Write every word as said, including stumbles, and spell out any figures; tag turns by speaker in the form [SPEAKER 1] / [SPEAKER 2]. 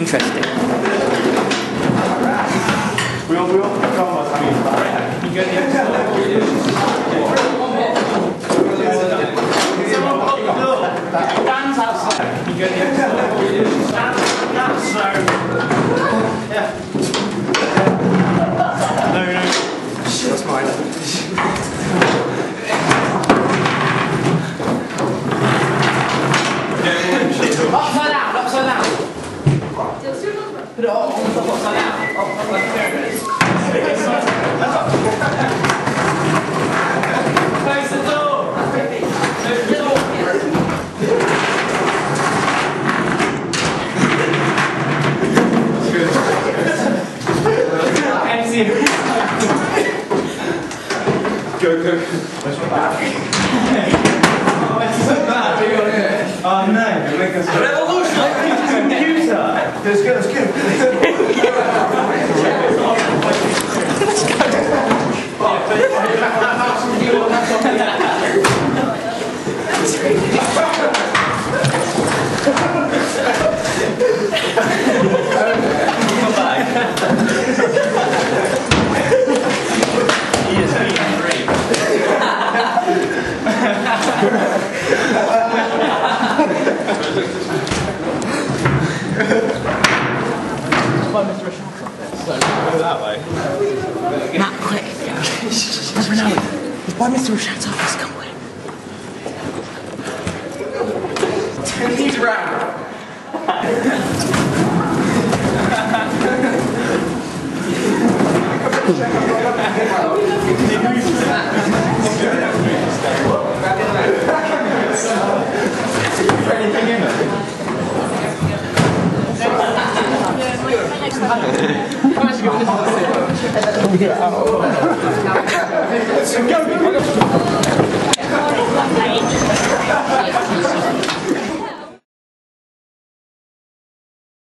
[SPEAKER 1] interesting.
[SPEAKER 2] We all, we all come on, I mean, you get the someone pop the door. Dan's outside. You get the Dan, that's so. Yeah. No, no. That's mine.
[SPEAKER 1] Upside down, upside down. Put it on the top, upside down. Up, like a pyramid. Close the door. Close the door.
[SPEAKER 2] Go, go. Where's my back? Oh, it's so bad. Oh no, you're making us a revolution. Computer. Let's go, let's that way.
[SPEAKER 1] Matt, quick. It's by Mister Shut up, let's come away.
[SPEAKER 2] Turn these round. Anything in it?
[SPEAKER 3] Go!